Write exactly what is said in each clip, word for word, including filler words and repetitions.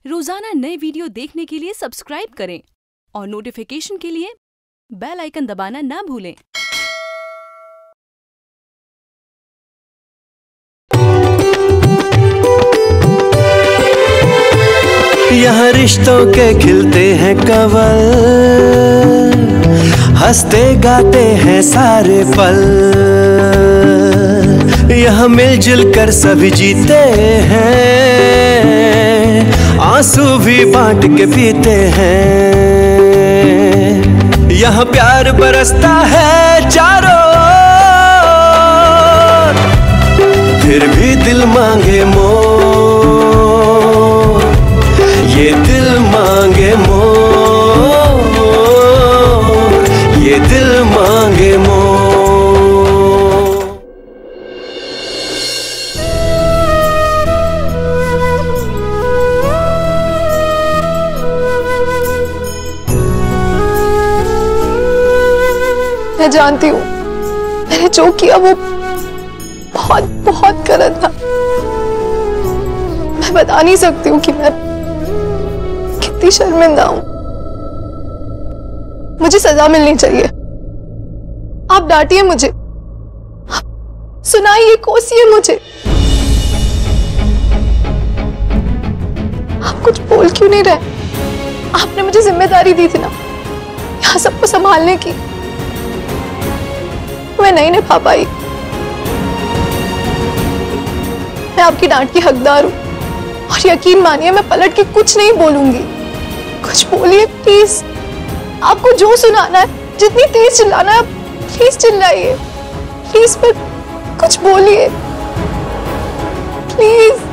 रोजाना नए वीडियो देखने के लिए सब्सक्राइब करें और नोटिफिकेशन के लिए बेल आइकन दबाना ना भूलें। यहाँ रिश्तों के खिलते हैं कवल, हंसते गाते हैं सारे पल। यहाँ मिलजुल कर सभी जीते हैं, आंसू भी बांट के पीते हैं। यहाँ प्यार बरसता है चारों ओर, फिर भी दिल मांगे मोर, ये दिल मांगे मोर, ये दिल मांगे मोर। मैं जानती हूँ मैंने जो किया वो बहुत बहुत गलत था। मैं बता नहीं सकती हूँ कि मैं कितनी शर्मिंदा हूँ। मुझे सजा मिलनी चाहिए। आप डांटिए मुझे, आप सुनाइए, कोसिए मुझे। आप कुछ बोल क्यों नहीं रहे? आपने मुझे जिम्मेदारी दी थी ना यहाँ सबको संभालने की, मैं नहीं निभा पाई। मैं आपकी डांट की हकदार हूं और यकीन मानिए मैं पलट के कुछ नहीं बोलूंगी। कुछ बोलिए प्लीज। आपको जो सुनाना है, जितनी तेज चिल्लाना है, प्लीज चिल्लाइए। प्लीज पर कुछ बोलिए प्लीज।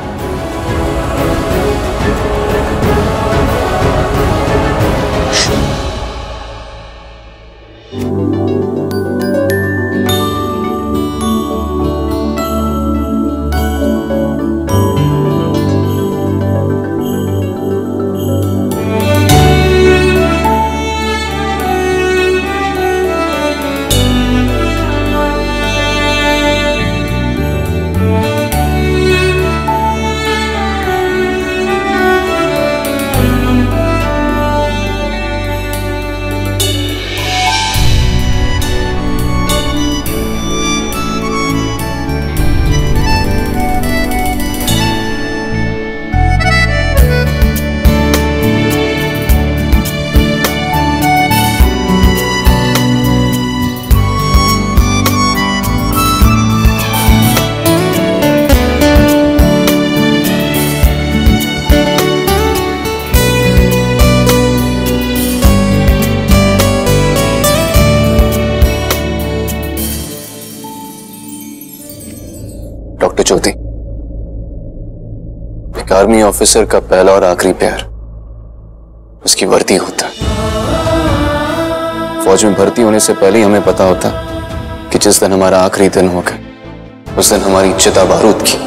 डॉक्टर ज्योति, एक आर्मी ऑफिसर का पहला और आखिरी प्यार उसकी वर्दी होता है। फौज में भर्ती होने से पहले ही हमें पता होता कि जिस दिन हमारा आखिरी दिन होगा उस दिन हमारी चिता बारूद की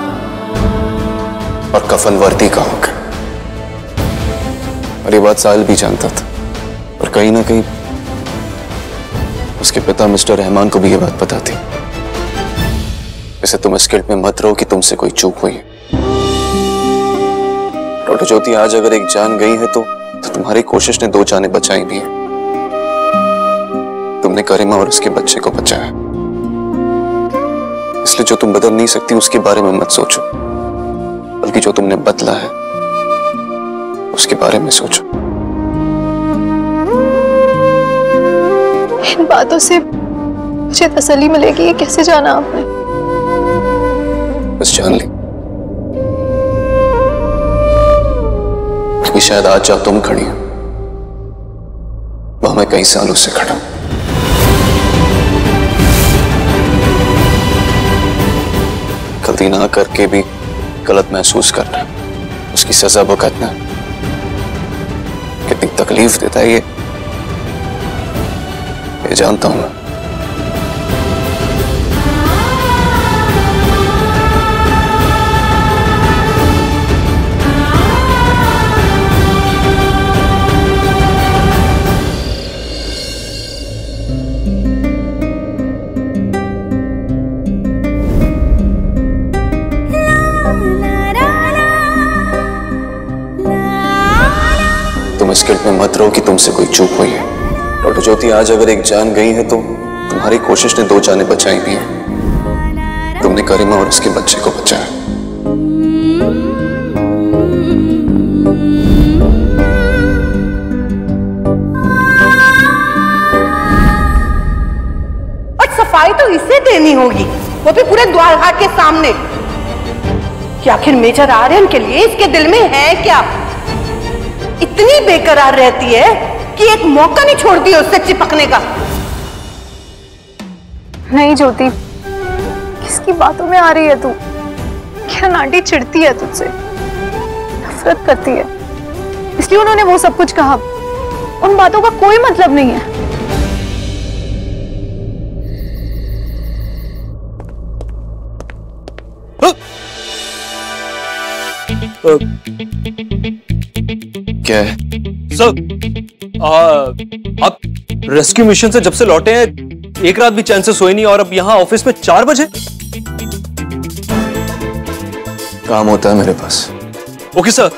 और कफन वर्दी का होगा। और ये बात साहिल भी जानता था, और कहीं ना कहीं उसके पिता मिस्टर रहमान को भी ये बात पता थी। इसे तुम इस गिल्ट में मत रहो कि तुमसे कोई चूक हुई है। डॉक्टर ज्योति, आज अगर एक जान गई है तो, तो तुम्हारी कोशिश ने दो जानें बचाई भी हैं। तुमने करीमा और उसके बच्चे को बचाया, इसलिए जो तुम बदल नहीं सकती उसके बारे में मत सोचो, बल्कि जो तुमने बदला है उसके बारे में सोचो। इन बातों से मुझे तसल्ली मिलेगी, ये कैसे जाना आपने? बस जान ली कि शायद आज जहां तुम खड़ी हो वहां मैं कई सालों से खड़ा हूं। गलती ना करके भी गलत महसूस करना, उसकी सजा भुगतना कितनी तकलीफ देता है ये ये जानता हूं मैं। la तुम इस गिल्ट में मत रहो कि तुमसे कोई चूक हुई है। डॉक्टर ज्योति, आज अगर एक जान गई है तो तुम्हारी कोशिश ने दो जानें बचाई भी हैं। तुमने करीमा और उसके बच्चे को बचाया। और सफाई तो इसे देनी होगी, वो भी पूरे द्वारका के सामने। कि आखिर मेजर आर्यन के लिए इसके दिल में है क्या? इतनी बेकरार रहती है कि एक मौका नहीं छोड़ती उससे चिपकने का। नहीं ज्योति, किसकी बातों में आ रही है तू? किरण आंटी चिढ़ती है तुझसे, नफरत करती है, इसलिए उन्होंने वो सब कुछ कहा। उन बातों का कोई मतलब नहीं है। Uh, क्या है सर? आप रेस्क्यू मिशन से जब से लौटे हैं एक रात भी चैन से सोए नहीं, और अब यहाँ ऑफिस में चार बजे। काम होता है मेरे पास। Okay sir.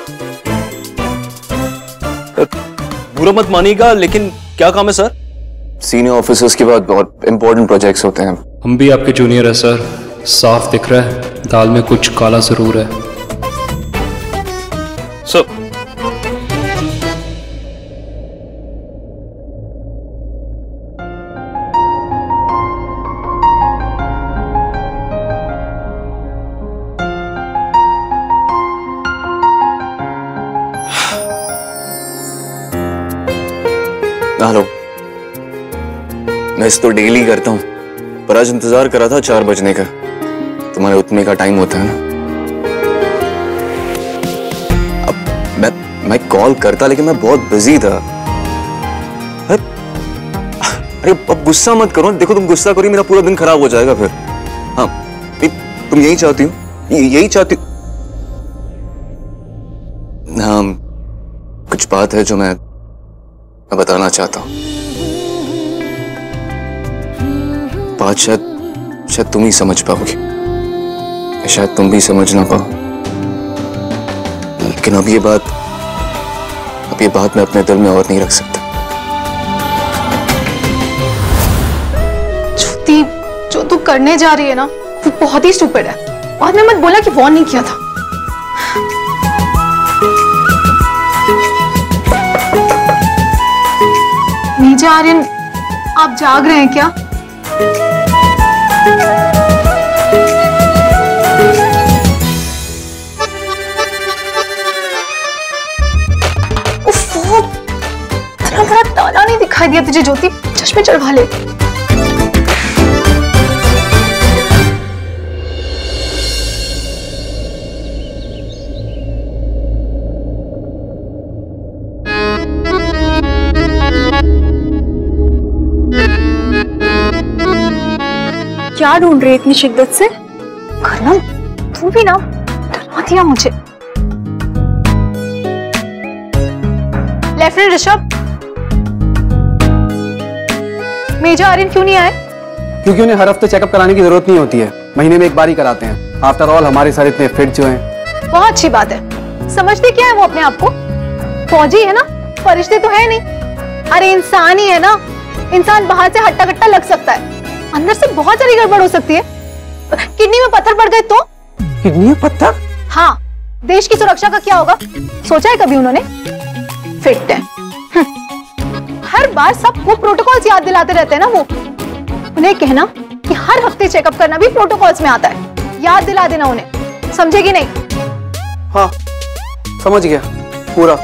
बुरा मत मानिएगा, लेकिन क्या काम है सर? सीनियर ऑफिसर्स के बाद बहुत इंपॉर्टेंट प्रोजेक्ट्स होते हैं। हम भी आपके जूनियर है सर, साफ दिख रहा है दाल में कुछ काला जरूर है। सर हेलो, मैं इस तो डेली करता हूँ, पर आज इंतजार करा था चार बजने का। तुम्हारे उठने का टाइम होता है ना। अब मैं मैं कॉल करता, लेकिन मैं बहुत बिजी था। अरे अरे अब गुस्सा मत करो। देखो, तुम गुस्सा करो मेरा पूरा दिन खराब हो जाएगा फिर। हाँ, तुम यही चाहती हो? यही चाहती हो? हाँ, कुछ बात है जो मैं मैं बताना चाहता हूं। बात शायद शायद तुम ही समझ पाओगी, शायद तुम भी समझ ना पाओ, लेकिन अब ये बात अब ये बात मैं अपने दिल में और नहीं रख सकता। ज्योति, जो तू करने जा रही है ना, वो बहुत ही स्टूपिड है। बाद में मत बोला कि वॉर्न नहीं किया था। मेजर आर्यन, आप जाग रहे हैं क्या? उफ, इतना बड़ा ताला नहीं दिखाई दिया तुझे ज्योति? चश्मे चढ़वा ले। क्या ढूंढ रही है इतनी शिद्दत से? करना तू भी ना, डरा दिया मुझे। लेफ्टिनेंट ऋषभ, मेजर आर्यन क्यों नहीं आए? क्योंकि उन्हें हर हफ्ते चेकअप कराने की जरूरत नहीं होती है, महीने में एक बार ही कराते हैं। आफ्टर ऑल हमारे सारे इतने फिट जो हैं। बहुत अच्छी बात है। समझते क्या है वो अपने आप को? फौजी है ना, फरिश्ते तो है नहीं। अरे इंसान ही है ना, इंसान बाहर से हट्टा कट्टा लग सकता है, अंदर से बहुत सारी गड़बड़ हो सकती है। किडनी में पत्थर पड़ गए तो? किडनी में पत्थर? हाँ, देश की सुरक्षा का क्या होगा सोचा है कभी उन्होंने? फिट है। हर बार सबको प्रोटोकॉल्स याद दिलाते रहते हैं ना वो। उन्हें कहना कि हर हफ्ते चेकअप करना भी प्रोटोकॉल्स में आता है, याद दिला देना उन्हें। समझेगी नहीं? हाँ, समझ गया पूरा।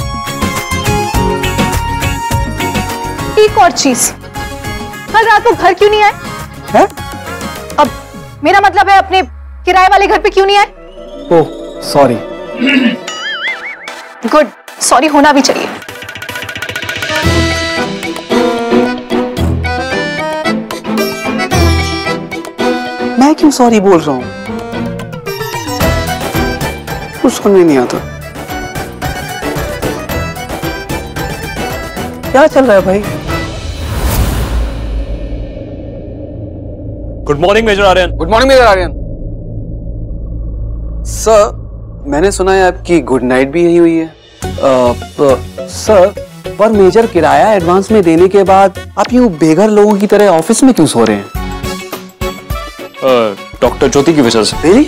एक और चीज, कल रात को घर क्यों नहीं आए? है? अब मेरा मतलब है अपने किराए वाले घर पे क्यों नहीं आए? Oh sorry. गुड, सॉरी होना भी चाहिए। मैं क्यों सॉरी बोल रहा हूं? कुछ समझ नहीं आता। क्या चल रहा है भाई? Good morning major Aryan. Good morning major Aryan. Sir, मैंने सुना है आपकी गुड नाइट भी यही हुई है। सर, पर मेजर किराया एडवांस में देने के बाद आप यूं बेघर लोगों की तरह ऑफिस में क्यों सो रहे हैं? डॉक्टर ज्योति की वजह से। Really?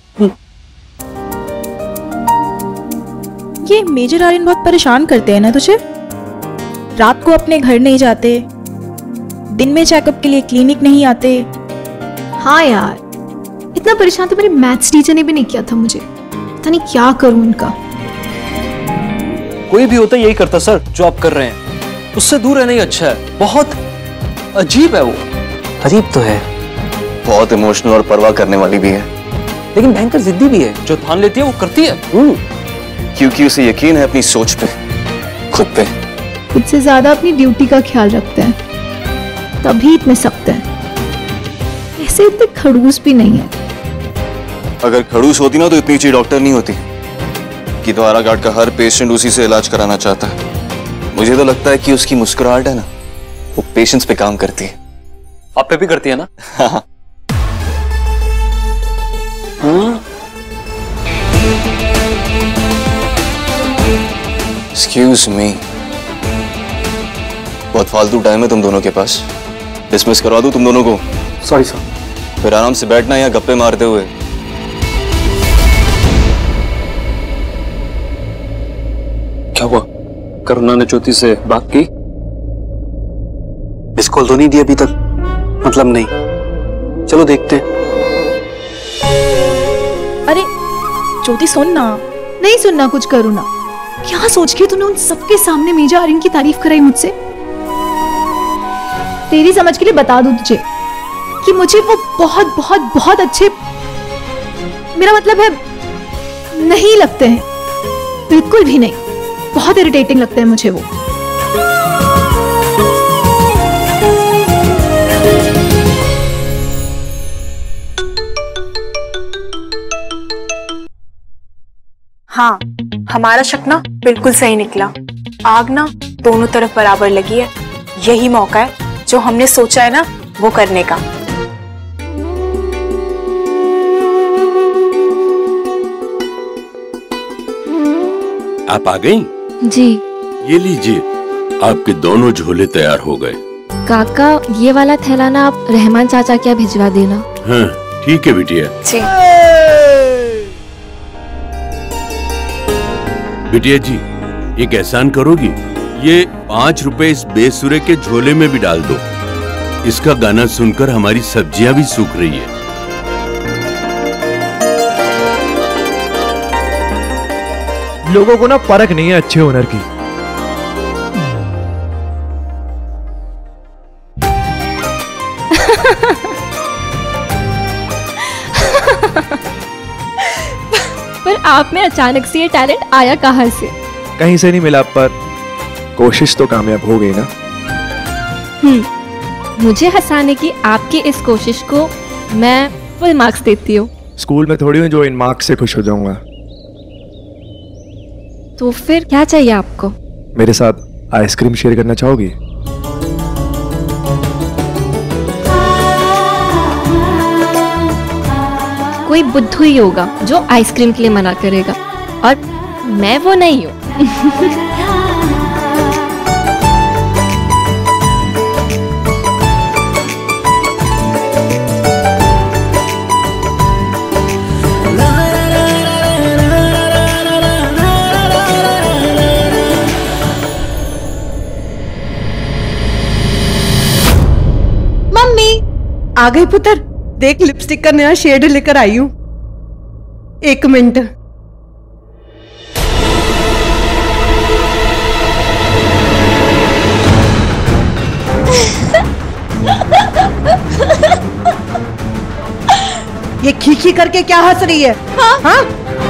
ये मेजर आर्यन बहुत परेशान करते हैं ना तुझे? रात को अपने घर नहीं जाते, दिन में चेकअप के लिए क्लिनिक नहीं आते। हाँ यार, इतना परेशान तो मेरे मैथ्स टीचर ने भी नहीं किया था मुझे। पता नहीं क्या करूं उनका। कोई भी होता यही करता सर जो आप कर रहे हैं। उससे दूर रहना ही अच्छा है। बहुत अजीब है वो। अजीब तो है, बहुत इमोशनल और परवाह करने वाली भी है, लेकिन भयंकर जिद्दी भी है। जो ठान लेती है वो करती है। क्योंकि उसे यकीन है अपनी सोच पे, खुद पे। खुद से ज्यादा अपनी ड्यूटी का ख्याल रखते हैं, तभी इतने सख्त हैं। ऐसे इतने खड़ूस भी नहीं है। अगर खड़ूस होती ना तो इतनी अच्छी डॉक्टर नहीं होती कि द्वारा घाट का हर पेशेंट उसी से इलाज कराना चाहता है। मुझे तो लगता है कि उसकी मुस्कुराहट है ना, वो पेशेंट्स पे काम करती है। आप पे भी करती है ना? हाँ। एक्सक्यूज मी, बहुत फालतू टाइम है तुम दोनों के पास। डिसमिस करवा दूं तुम दोनों को? Sorry sir. फिर आराम से बैठना या गप्पे मारते हुए। क्या हुआ? करुणा ने ज्योति से बात की? मिस कॉल तो नहीं दी अभी तक, मतलब नहीं। चलो देखते हैं। अरे ज्योति सुन ना। नहीं सुनना कुछ करूँ ना। क्या सोच के तूने उन सबके सामने मेजर आर्यन की तारीफ कराई मुझसे? तेरी समझ के लिए बता दूं तुझे कि मुझे वो बहुत बहुत बहुत अच्छे, मेरा मतलब है, नहीं लगते हैं। बिल्कुल भी नहीं। बहुत इरिटेटिंग लगते हैं मुझे वो। हाँ, हमारा शक ना बिल्कुल सही निकला। आग ना दोनों तरफ बराबर लगी है। यही मौका है जो हमने सोचा है ना वो करने का। आप आ गई? जी। ये लीजिए, आपके दोनों झोले तैयार हो गए। काका, ये वाला थैला ना आप रहमान चाचा क्या भिजवा देना। हाँ, ठीक है बिटिया। जी। बिटिया जी, एक एहसान करोगी? ये पांच रुपए इस बेसुरे के झोले में भी डाल दो। इसका गाना सुनकर हमारी सब्जियां भी सूख रही है। लोगों को ना परख नहीं है अच्छे ओनर की। पर आप में अचानक से ये टैलेंट आया कहाँ से? कहीं से नहीं मिला, पर कोशिश तो कामयाब हो गई ना। हम्म, मुझे हंसाने की आपकी इस कोशिश को मैं फुल मार्क्स देती हूँ। स्कूल में थोड़ी हूँ जो इन मार्क्स से खुश हो जाऊंगा। तो फिर क्या चाहिए आपको? मेरे साथ आइसक्रीम शेयर करना चाहोगी? कोई बुद्धू ही होगा जो आइसक्रीम के लिए मना करेगा, और मैं वो नहीं हूँ। आ गई पुत्र, देख लिपस्टिक का नया शेड लेकर आई हूं। एक मिनट। ये खीखी करके क्या हंस रही है? हाँ? हाँ?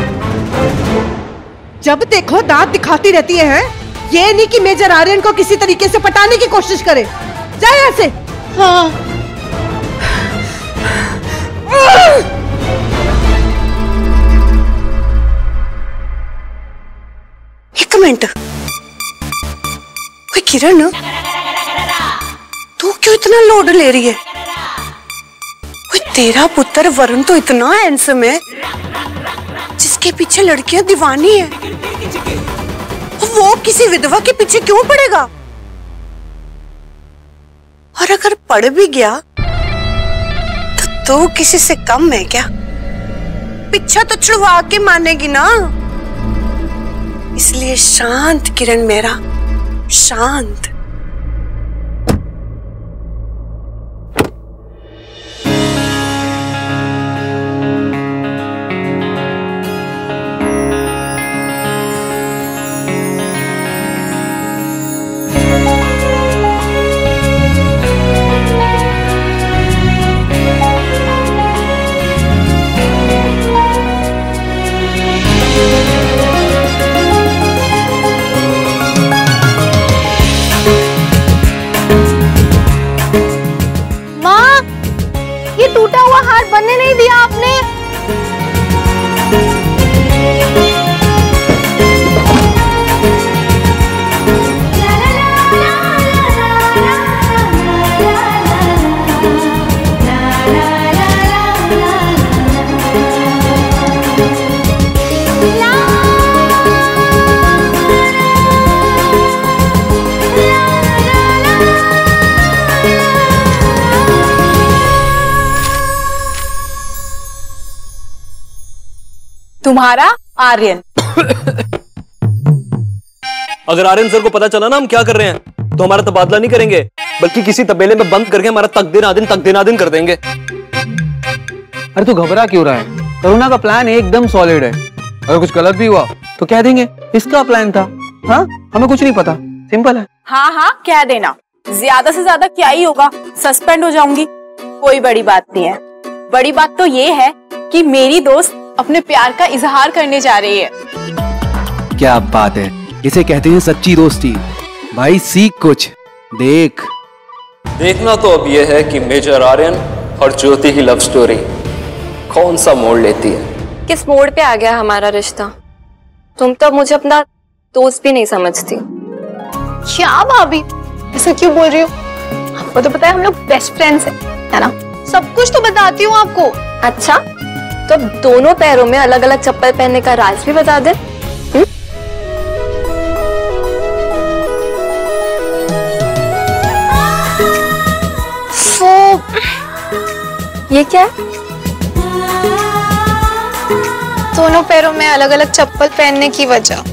जब देखो दांत दिखाती रहती है, है? ये नहीं कि मेजर आर्यन को किसी तरीके से पटाने की कोशिश करे। जा यहाँ से। हाँ। एक मिनट। कोई किरण, तू क्यों इतना लोड ले रही है? कोई तेरा पुत्र वरुण तो इतना हैंडसम है जिसके पीछे लड़कियां दीवानी है। वो किसी विधवा के पीछे क्यों पड़ेगा? और अगर पड़ भी गया तो तू किसी से कम है क्या? पीछा तो छुड़वा के मानेगी ना। इसलिए शांत किरण मेरा, शांत। टूटा हुआ हार बनने नहीं दिया आपने। तुम्हारा आर्यन। अगर आर्यन सर को पता चला ना हम क्या कर रहे हैं तो हमारा तबादला नहीं करेंगे, बल्कि किसी तबेले में बंद करके हमारा तकदीनादिन तकदीनादिन कर देंगे। अरे तू घबरा क्यों रहा है? करुणा का प्लान एकदम सॉलिड है। अगर कुछ गलत भी हुआ तो कह देंगे इसका प्लान था। हाँ, हमें कुछ नहीं पता, सिंपल है। हाँ हाँ कह देना, ज्यादा से ज्यादा क्या ही होगा, सस्पेंड हो जाऊंगी, कोई बड़ी बात नहीं है। बड़ी बात तो ये है कि मेरी दोस्त अपने प्यार का इजहार करने जा रही है। क्या बात है, इसे कहते हैं सच्ची दोस्ती। भाई सीख कुछ, देख। देखना तो अब यह है कि मेजर आर्यन और ज्योति की लव स्टोरी कौन सा मोड़ लेती है। किस मोड़ पे आ गया हमारा रिश्ता? तुम तो मुझे अपना दोस्त भी नहीं समझती। क्या भाभी, ऐसा क्यों बोल रही हो? आपको तो पता है हम लोग बेस्ट फ्रेंड्स हैं, है ना? सब कुछ तो बताती हूँ आपको। अच्छा, तो दोनों पैरों में अलग अलग चप्पल पहनने का राज भी बता दे। वो ये क्या है? दोनों पैरों में अलग अलग चप्पल पहनने की वजह।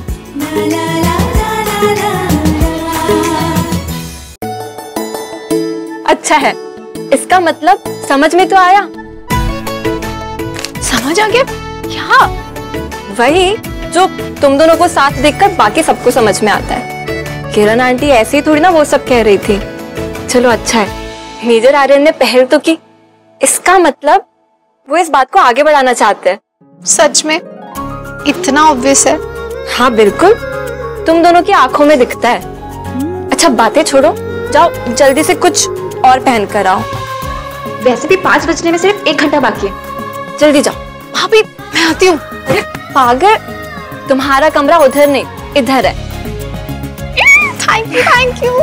अच्छा है, इसका मतलब समझ में तो आया। समझ आ गया? क्या? वही जो तुम दोनों को साथ देखकर बाकी सबको समझ में आता है। किरण आंटी ऐसे ही थोड़ी ना वो सब कह रही थी। चलो अच्छा है, मेजर आर्यन ने पहल तो की, इसका मतलब वो इस बात को आगे बढ़ाना चाहते हैं। सच में? इतना ऑब्वियस है? हाँ बिल्कुल, तुम दोनों की आंखों में दिखता है। अच्छा बातें छोड़ो, जाओ जल्दी से कुछ और पहन कर आओ। वैसे भी पाँच बजने में सिर्फ एक घंटा बाकी है, जल्दी जाओ। भाभी मैं आती हूँ। अरे पागल, तुम्हारा कमरा उधर नहीं इधर है। Thank you thank you.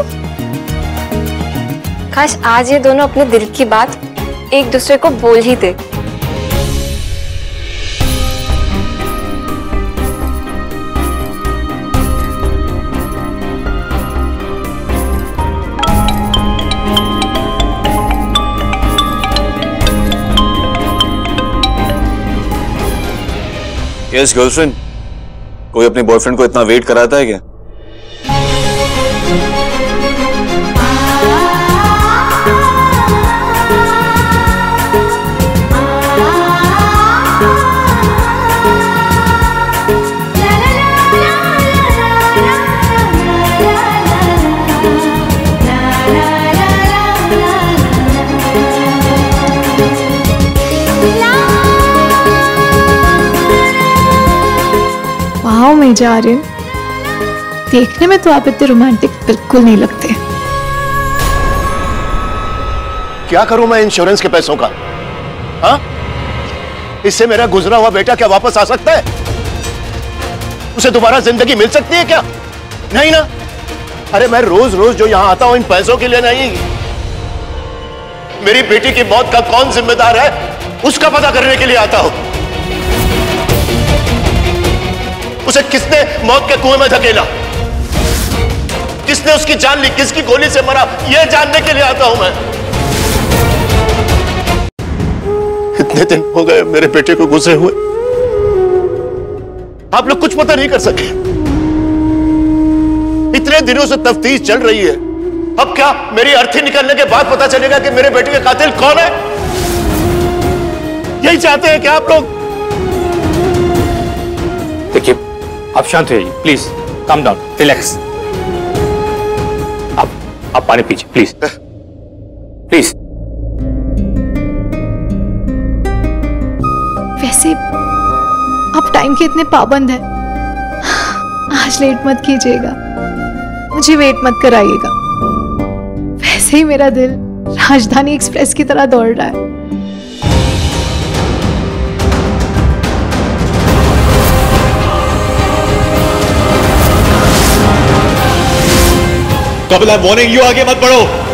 काश आज ये दोनों अपने दिल की बात एक दूसरे को बोल ही दे। यस गर्लफ्रेंड, कोई अपने बॉयफ्रेंड को इतना वेट कराता है क्या? वाह मेजर आर्यन, देखने में तो आप इतने रोमांटिक बिल्कुल नहीं लगते। क्या करूं मैं इंश्योरेंस के पैसों का? हाँ? इससे मेरा गुजरा हुआ बेटा क्या वापस आ सकता है? उसे दोबारा जिंदगी मिल सकती है क्या? नहीं ना। अरे मैं रोज रोज जो यहां आता हूं इन पैसों के लिए नहीं, मेरी बेटी की मौत का कौन जिम्मेदार है उसका पता करने के लिए आता हूं। उसे किसने मौत के कुएं में धकेला? किसने उसकी जान ली, किसकी गोली से मरा, यह जानने के लिए आता हूं मैं। इतने दिन हो गए मेरे बेटे को गुजरे हुए, आप लोग कुछ पता नहीं कर सके। इतने दिनों से तफ्तीश चल रही है, अब क्या मेरी अर्थी निकलने के बाद पता चलेगा कि मेरे बेटे का कातिल कौन है? यही चाहते हैं क्या आप लोग? देखिए, आप शांत रहिए प्लीज, काम डाउन, रिलैक्स। आप आप पानी पीजिए प्लीज, प्लीज। वैसे आप टाइम के इतने पाबंद हैं, आज लेट मत कीजिएगा, मुझे वेट मत कराइएगा। वैसे ही मेरा दिल राजधानी एक्सप्रेस की तरह दौड़ रहा है। Kapil, I am warning you, आगे मत बढ़ो।